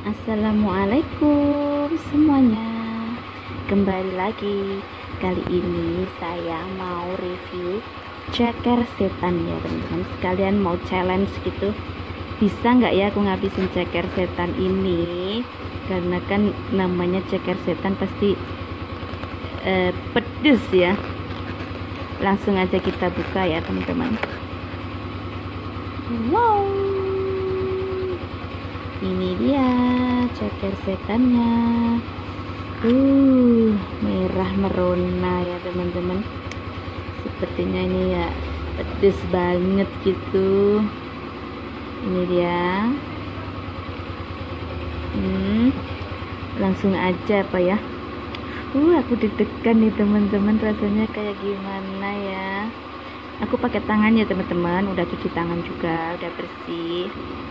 Assalamualaikum semuanya. Kembali lagi. Kali ini saya mau review ceker setan ya teman-teman. Sekalian mau challenge gitu. Bisa nggak ya aku ngabisin ceker setan ini? Karena kan namanya ceker setan pasti pedes ya. Langsung aja kita buka ya teman-teman. Wow, ini dia ceker setannya. Merah merona ya teman-teman. Sepertinya ini ya pedes banget gitu. Ini dia. Langsung aja apa ya. Aku deg-degan nih teman-teman, rasanya kayak gimana ya. Aku pakai tangan ya teman-teman, udah cuci tangan juga, udah bersih.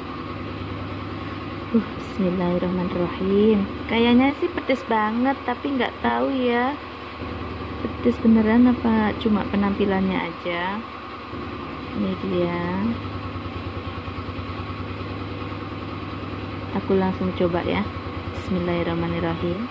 Bismillahirrahmanirrahim. Kayaknya sih pedes banget, tapi nggak tahu ya pedes beneran apa cuma penampilannya aja. Ini dia. Aku langsung coba ya. Bismillahirrahmanirrahim.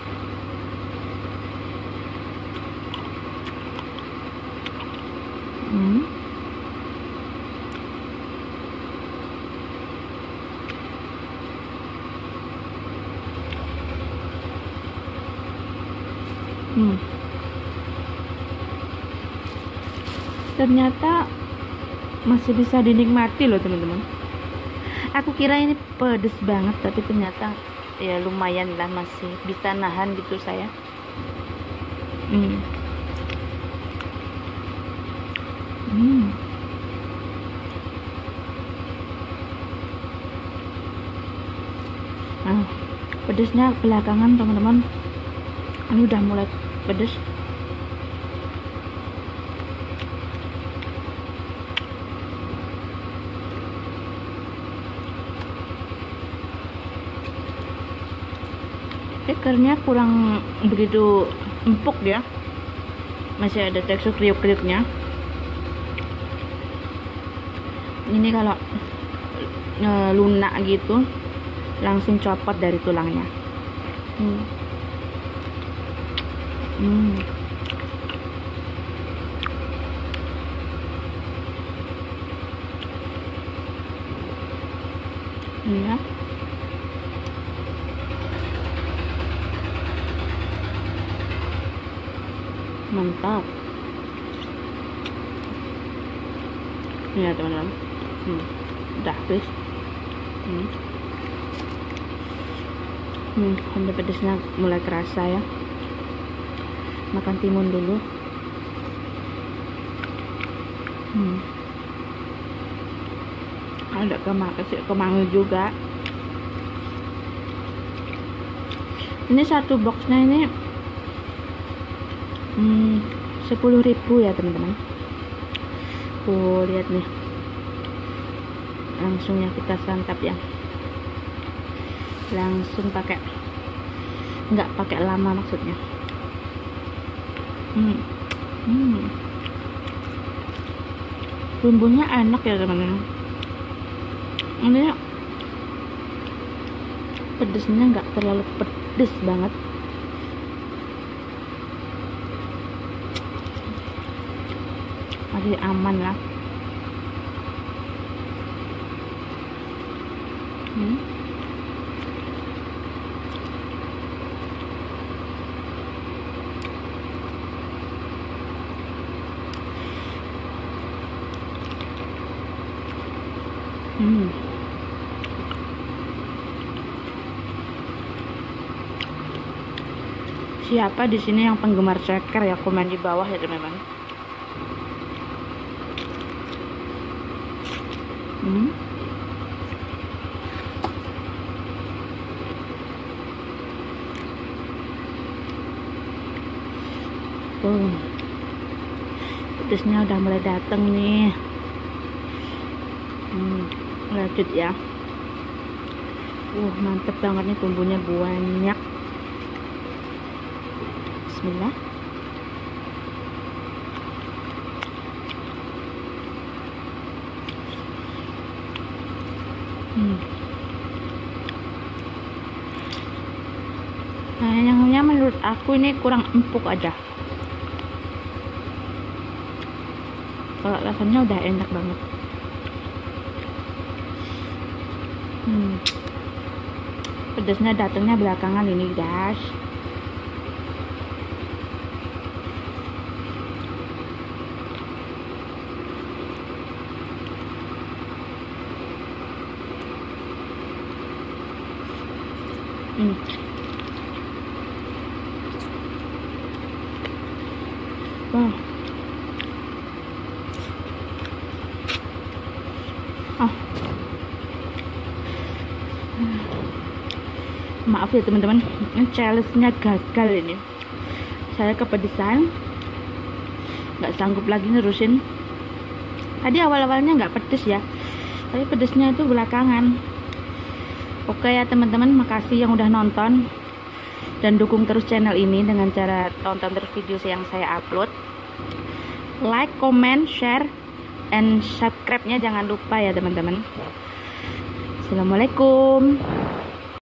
Ternyata masih bisa dinikmati loh teman-teman. Aku kira ini pedes banget, tapi ternyata ya lumayan lah, masih bisa nahan gitu saya. Pedesnya belakangan teman-teman. Ini udah mulai pedes. Cekernya kurang begitu empuk ya, masih ada tekstur kriuk-kriuknya. Ini kalau lunak gitu langsung copot dari tulangnya. Ya. Mantap ya teman-teman. Udah habis. Sampai pedesnya mulai kerasa ya. Makan timun dulu. Ada kemangi juga. Ini satu boxnya ini 10.000 ya teman-teman. Lihat nih, langsung ya kita santap ya, langsung pakai, nggak pakai lama maksudnya. Bumbunya enak ya teman-teman. Ini pedesnya nggak terlalu pedes banget. Masih aman lah. Siapa di sini yang penggemar ceker ya, komen di bawah ya teman-teman. Pedesnya udah mulai datang nih. Lanjut ya. Mantep banget nih, bumbunya banyak. Bismillah. Nah, yang menurut aku ini kurang empuk aja. Kalau rasanya udah enak banget. Pedasnya datangnya belakangan ini, guys. Wah. Maaf ya teman-teman, challenge-nya gagal ini. Saya kepedesan, nggak sanggup lagi nerusin. Tadi awal-awalnya nggak pedes ya, tapi pedesnya itu belakangan. Oke ya teman-teman, makasih yang udah nonton dan dukung terus channel ini dengan cara tonton terus video yang saya upload. Like, comment, share, and subscribe-nya jangan lupa ya teman-teman. Assalamualaikum.